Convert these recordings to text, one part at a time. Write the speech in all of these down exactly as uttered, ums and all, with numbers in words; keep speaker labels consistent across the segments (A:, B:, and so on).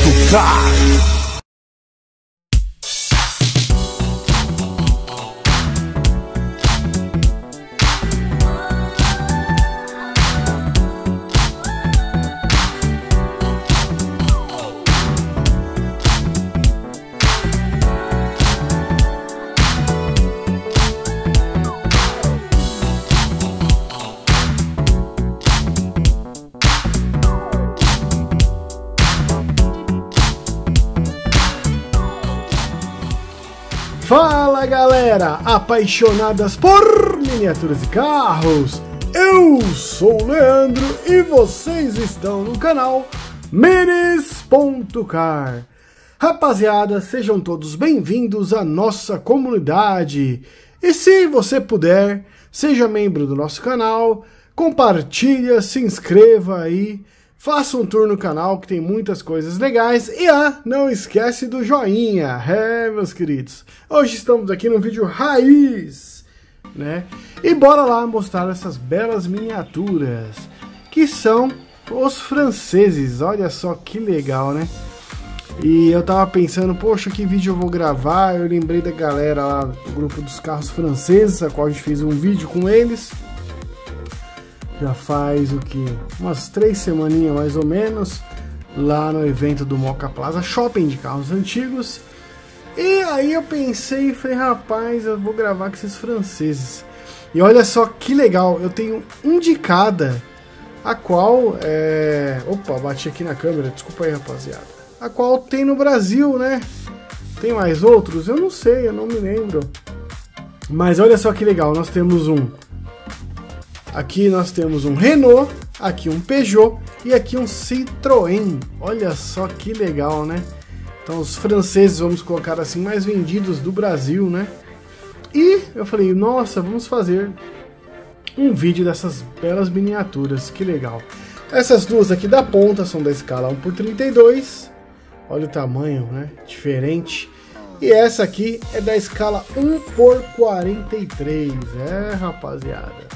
A: ponto car.
B: Fala galera, apaixonadas por miniaturas e carros, eu sou o Leandro e vocês estão no canal Minis ponto car. Rapaziada, sejam todos bem-vindos à nossa comunidade e se você puder, seja membro do nosso canal, compartilha, se inscreva aí. Faça um tour no canal que tem muitas coisas legais e ah, não esquece do joinha, é meus queridos. Hoje estamos aqui no vídeo raiz, né? E bora lá mostrar essas belas miniaturas, que são os franceses, olha só que legal, né? E eu tava pensando, poxa, que vídeo eu vou gravar, eu lembrei da galera lá do grupo dos carros franceses, a qual a gente fez um vídeo com eles. Já faz o que? Umas três semaninhas mais ou menos, lá no evento do Moca Plaza Shopping de carros antigos. E aí eu pensei e falei, rapaz, eu vou gravar com esses franceses. E olha só que legal, eu tenho um de cada, a qual é... Opa, bati aqui na câmera, desculpa aí rapaziada. A qual tem no Brasil, né? Tem mais outros? Eu não sei, eu não me lembro. Mas olha só que legal, nós temos um... Aqui nós temos um Renault, aqui um Peugeot e aqui um Citroën. Olha só que legal, né? Então os franceses, vamos colocar assim, mais vendidos do Brasil, né? E eu falei, nossa, vamos fazer um vídeo dessas belas miniaturas, que legal. Essas duas aqui da ponta são da escala um por trinta e dois. Olha o tamanho, né? Diferente. E essa aqui é da escala um por quarenta e três. É, rapaziada.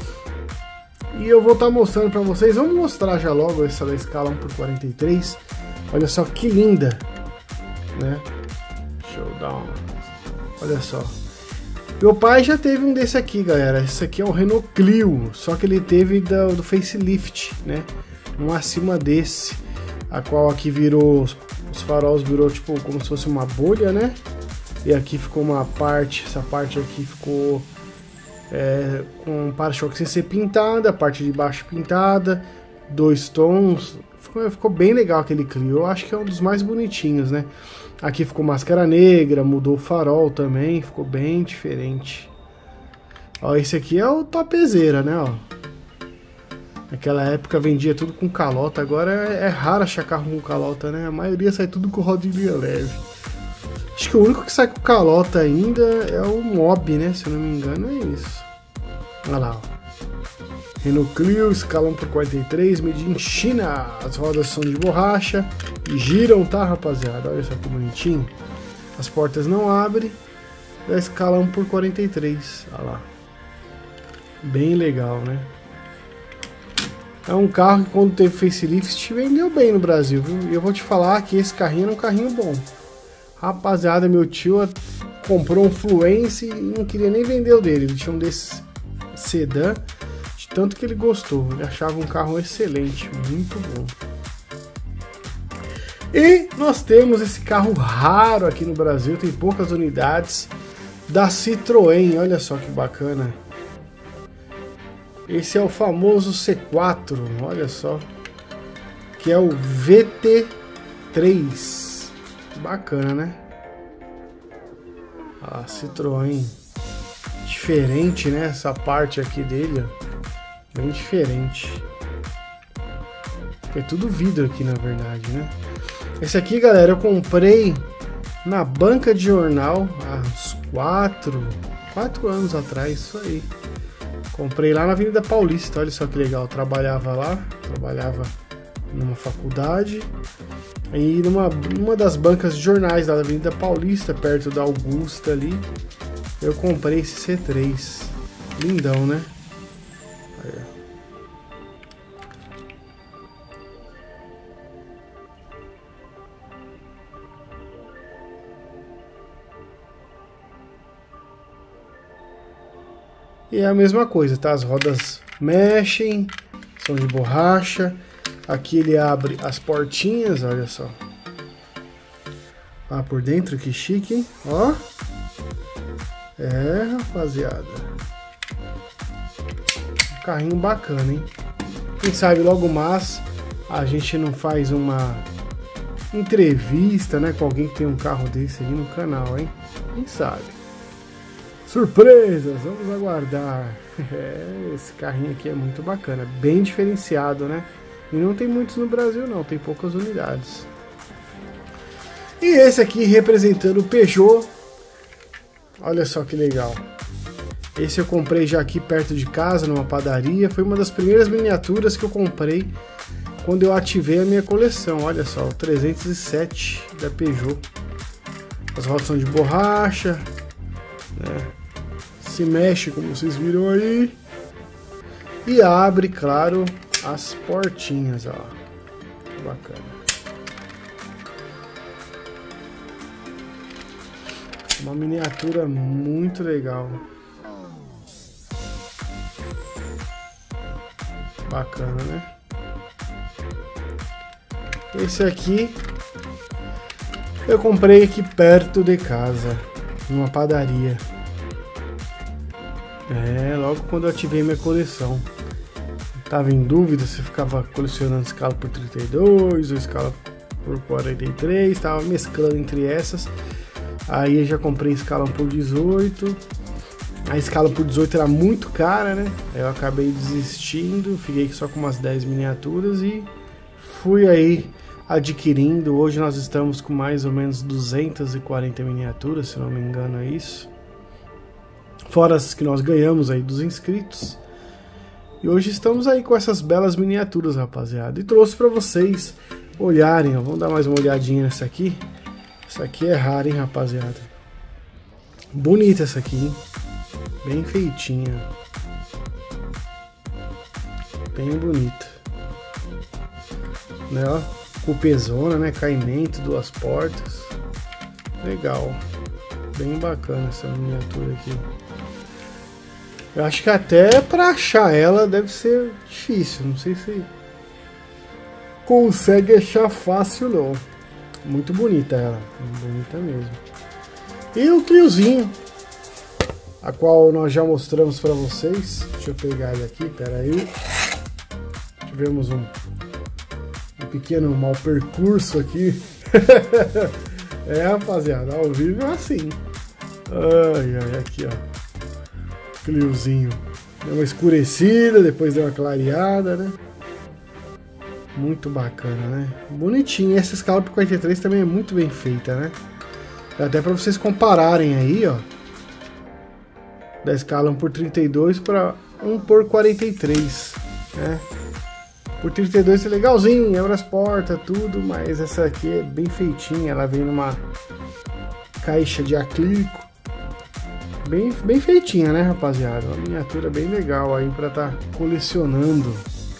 B: E eu vou estar mostrando para vocês, vamos mostrar já logo essa da escala um por quarenta e três. Olha só que linda, né? Deixa eu dar uma... Olha só. Meu pai já teve um desse aqui, galera. Esse aqui é o Renault Clio, só que ele teve do, do facelift, né? Um acima desse, a qual aqui virou, os faróis virou tipo como se fosse uma bolha, né? E aqui ficou uma parte, essa parte aqui ficou... É, com um para-choque sem ser pintada, a parte de baixo pintada, dois tons, ficou, ficou bem legal aquele Clio, eu acho que é um dos mais bonitinhos, né? Aqui ficou máscara negra, mudou o farol também, ficou bem diferente. Ó, esse aqui é o topzera, né? Ó. Naquela época vendia tudo com calota, agora é, é raro achar carro com calota, né? A maioria sai tudo com rodilha leve. Acho que o único que sai com calota ainda é o Mob, né? Se eu não me engano é isso. Olha lá, ó. Renault Clio, escala um por quarenta e três, made in China. As rodas são de borracha e giram, tá, rapaziada? Olha só que bonitinho. As portas não abrem. Da escala um por quarenta e três. Olha lá. Bem legal, né? É um carro que quando teve facelift vendeu bem no Brasil, viu? E eu vou te falar que esse carrinho é um carrinho bom. Rapaziada, meu tio comprou um Fluence e não queria nem vender o dele. Ele tinha um desse sedã, de tanto que ele gostou. Ele achava um carro excelente, muito bom. E nós temos esse carro raro aqui no Brasil, tem poucas unidades, da Citroën. Olha só que bacana. Esse é o famoso C quatro, olha só. Que é o V T três. Bacana, né? A Citroën diferente, né? Essa parte aqui dele, ó, bem diferente. É tudo vidro aqui, na verdade, né? Esse aqui, galera, eu comprei na banca de jornal há uns quatro, quatro anos atrás, isso aí. Comprei lá na Avenida Paulista, olha só que legal. Eu trabalhava lá, trabalhava numa faculdade. E numa, numa das bancas de jornais da Avenida Paulista, perto da Augusta ali, eu comprei esse C três. Lindão, né? Aí, E é a mesma coisa, tá? As rodas mexem, são de borracha. Aqui ele abre as portinhas, olha só. Lá por dentro, que chique, hein? Ó. É, rapaziada. Um carrinho bacana, hein? Quem sabe logo mais a gente não faz uma entrevista, né, com alguém que tem um carro desse aí no canal, hein? Quem sabe? Surpresas, vamos aguardar. É, esse carrinho aqui é muito bacana, bem diferenciado, né? E não tem muitos no Brasil não, tem poucas unidades. E esse aqui representando o Peugeot. Olha só que legal. Esse eu comprei já aqui perto de casa, numa padaria. Foi uma das primeiras miniaturas que eu comprei quando eu ativei a minha coleção. Olha só, o trezentos e sete da Peugeot. As rodas são de borracha, né? Se mexe, como vocês viram aí. E abre, claro, as portinhas, ó. Que bacana. Uma miniatura muito legal. Bacana, né? Esse aqui eu comprei aqui perto de casa, numa padaria. É, logo quando eu ativei minha coleção. Tava em dúvida se ficava colecionando escala por trinta e dois ou escala por quarenta e três, tava mesclando entre essas. Aí eu já comprei escala por dezoito. A escala por dezoito era muito cara, né? Eu acabei desistindo, fiquei só com umas dez miniaturas e fui aí adquirindo. Hoje nós estamos com mais ou menos duzentas e quarenta miniaturas, se não me engano é isso. Fora as que nós ganhamos aí dos inscritos. E hoje estamos aí com essas belas miniaturas, rapaziada. E trouxe para vocês olharem, ó. Vamos dar mais uma olhadinha nessa aqui. Essa aqui é rara, hein, rapaziada. Bonita essa aqui, hein? Bem feitinha. Bem bonita. Né, ó. Cupezona, né? Caimento, duas portas. Legal. Bem bacana essa miniatura aqui. Eu acho que até pra achar ela deve ser difícil. Não sei se consegue achar fácil, não. Muito bonita ela. Bonita mesmo. E o Cliozinho, a qual nós já mostramos para vocês. Deixa eu pegar ele aqui, pera aí. Tivemos um, um pequeno mau percurso aqui. É, rapaziada, ao vivo é assim. Ai, ai, aqui, ó. Cliozinho. Deu uma escurecida, depois deu uma clareada, né? Muito bacana, né? Bonitinho. Essa escala por quarenta e três também é muito bem feita, né? Dá até para vocês compararem aí, ó. Da escala um por trinta e dois para um por quarenta e três, né? Por trinta e dois é legalzinho, abre as portas, tudo, mas essa aqui é bem feitinha. Ela vem numa caixa de acrílico. Bem, bem feitinha, né, rapaziada? Uma miniatura bem legal aí para estar tá colecionando.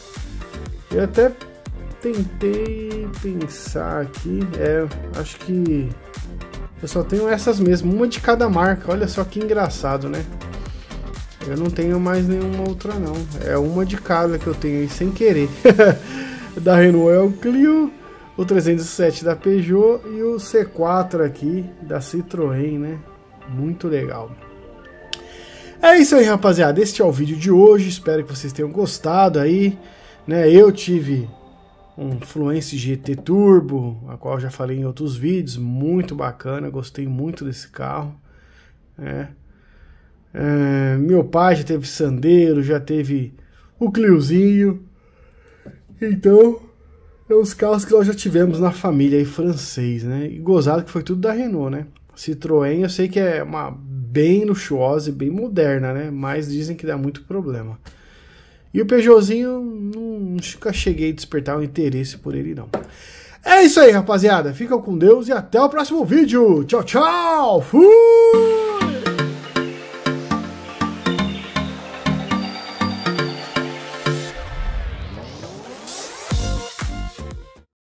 B: Eu até tentei pensar aqui, é, acho que eu só tenho essas mesmo, uma de cada marca. Olha só que engraçado, né? Eu não tenho mais nenhuma outra não, é uma de cada que eu tenho aí sem querer. Da Renault é o Clio, o trezentos e sete da Peugeot e o C quatro aqui da Citroën, né? Muito legal. É isso aí, rapaziada, este é o vídeo de hoje, espero que vocês tenham gostado aí, né? Eu tive um Fluence G T Turbo, a qual eu já falei em outros vídeos, muito bacana, gostei muito desse carro, né? É, meu pai já teve Sandero, já teve o Cliozinho, então é os carros que nós já tivemos na família aí francês, né? E gozado que foi tudo da Renault, né? Citroën eu sei que é uma bem luxuosa e bem moderna, né? Mas dizem que dá muito problema. E o Peugeotzinho, nunca cheguei a despertar o interesse por ele, não. É isso aí, rapaziada. Fica com Deus e até o próximo vídeo. Tchau, tchau. Fui!